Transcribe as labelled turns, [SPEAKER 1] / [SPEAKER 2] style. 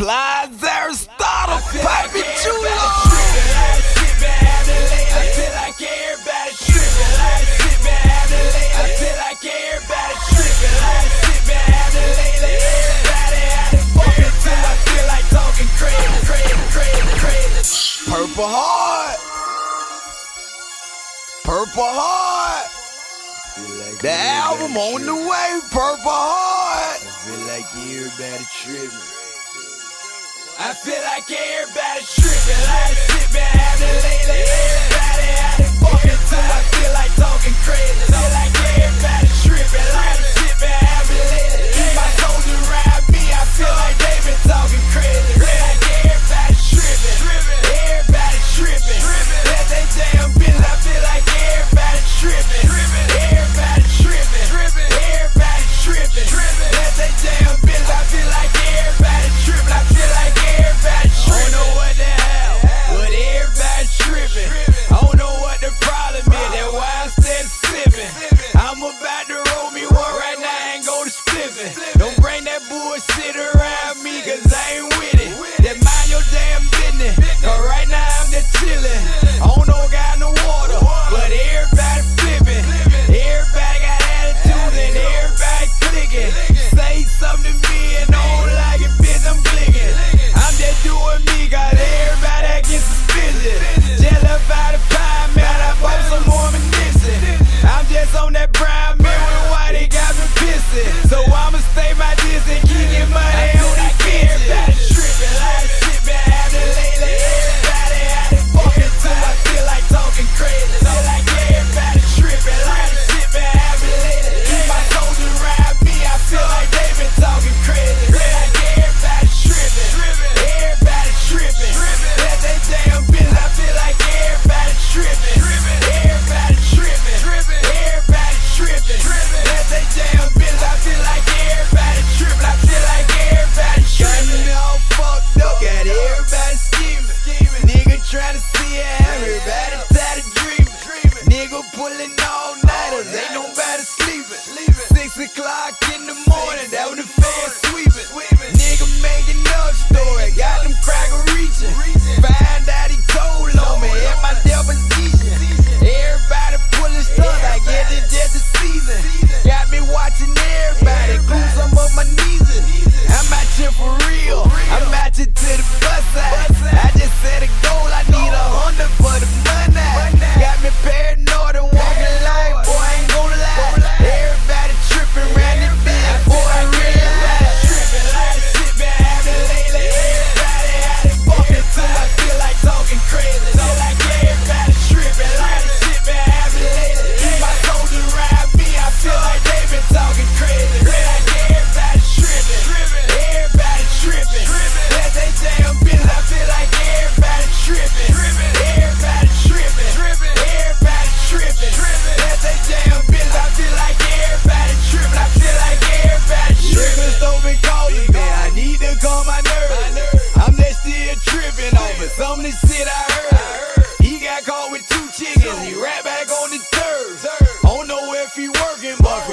[SPEAKER 1] Plies Aristotle, Papi Chulo.
[SPEAKER 2] I feel like everybody tripping. I sit back, have to lay. I feel like everybody tripping. I sit back, have to lay. Everybody had to fuck it till I feel like talking crazy, crazy, crazy, crazy.
[SPEAKER 1] Purple Heart. Purple Heart. The album on the way, Purple Heart.
[SPEAKER 2] I feel like everybody tripping. I feel like everybody tripping. I sit back, have to lay. Everybody had to fuck it till I feel like talking crazy. Feel like everybody tripping. I sit back, have to lay. Keep my soldiers around me. I feel like they been talking crazy. Feel like everybody tripping. Everybody tripping. Let they damn business. I feel like everybody tripping. Everybody tripping. Everybody tripping. Let they damn business. I feel like everybody tripping. I feel like everybody tripping. I don't know what the hell, but everybody tripping. I don't know what the problem is. That's why I'm still sipping. I'm about to roll me one right now and go to spliffing. Don't bring that bullshit around me, cause I ain't with it. Then mind your damn business, cause right now I'm just chillin'. I don't know got no water, but everybody flipping. Everybody got attitude and everybody clicking. Say something to me and I don't like it, bitch, I'm clicking. I'm just doing me, cause everybody gets suspicious. Just left out of pie, man, I bought some more ammunition. I'm just on that brown man with white, it got me pissing. So I'ma stay my distance, keep your money on the kitchen. Everybody tripping, I sit back, have to lay. Everybody had to fuck it till I feel like talking crazy. Feel like everybody tripping, I sit back, have to lay. Keep my soldiers around me, I feel like they been talking crazy. Feel like everybody tripping. Everybody tripping. Let they damn business. I feel like everybody tripping. Everybody tripping. Everybody tripping. Let they damn business. I feel like everybody tripping. I feel like everybody tripping. Got me all fucked up. Got everybody scheming. Nigga trying to see it. Everybody tired of dreaming. Nigga pulling all nighters. Ain't nobody sleeping. 6 o'clock in the morning. That when the fans sweeping. Nigga making up story. Got them cracker reaching. Find out he told on me at my deposition. Everybody pulling stuff. I guess it's just the season. Got me watching everybody glue some of my knees. I'm out here for real. I'm out here to the bus side. I just set a goal. I need 100 for the money. Got me paranoid and walking like, boy, I ain't gonna lie. Everybody tripping around this bitch, boy, I realize. Tripping, I sit back, have to lay. Everybody had to fuck it till I feel like talking crazy. Feel like everybody tripping, I sit back, have to lay. Keep my soldiers around me, I feel like they been talking crazy. Feel like everybody tripping. Everybody tripping. Let they damn business, I feel like everybody tripping. Everybody tripping. Everybody tripping. Let they damn business, I feel like everybody tripping. I feel like everybody tripping. Niggas don't been calling me, I need to calm my nerves. I'm just still tripping over some of this shit I heard. He got caught with 2 chickens, he right back on the third. I don't know if he working, but